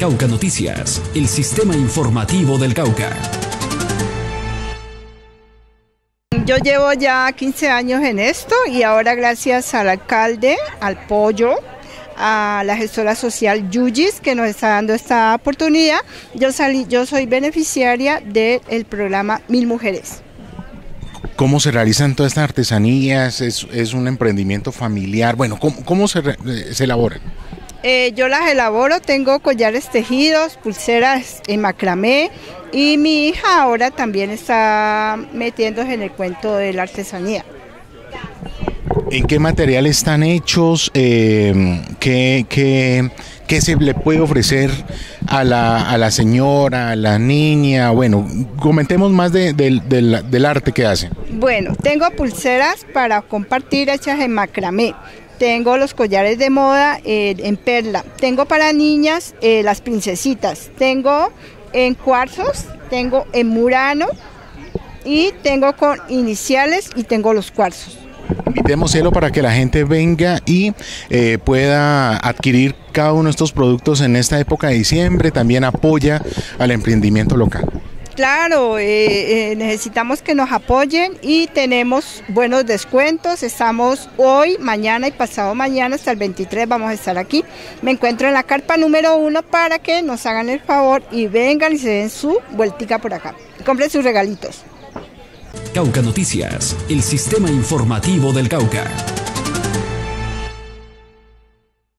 Cauca Noticias, el sistema informativo del Cauca. Yo llevo ya 15 años en esto y ahora gracias al alcalde, al Pollo, a la gestora social Yuyis que nos está dando esta oportunidad, yo soy beneficiaria del programa 1000 Mujeres. ¿Cómo se realizan todas estas artesanías? ¿Es un emprendimiento familiar? Bueno, ¿cómo se elaboran? Yo las elaboro, tengo collares tejidos, pulseras en macramé y mi hija ahora también está metiéndose en el cuento de la artesanía. ¿En qué material están hechos? ¿Qué se le puede ofrecer a la señora, a la niña? Bueno, comentemos más del arte que hacen. Bueno, tengo pulseras para compartir hechas en macramé. Tengo los collares de moda en perla. Tengo para niñas las princesitas. Tengo en cuarzos, tengo en murano y tengo con iniciales y tengo los cuarzos. Invitémoslo para que la gente venga y pueda adquirir cada uno de estos productos en esta época de diciembre. También apoya al emprendimiento local. Claro, necesitamos que nos apoyen y tenemos buenos descuentos. Estamos hoy, mañana y pasado mañana hasta el 23 vamos a estar aquí. Me encuentro en la carpa número 1 para que nos hagan el favor y vengan y se den su vueltica por acá. Compren sus regalitos. Cauca Noticias, el sistema informativo del Cauca.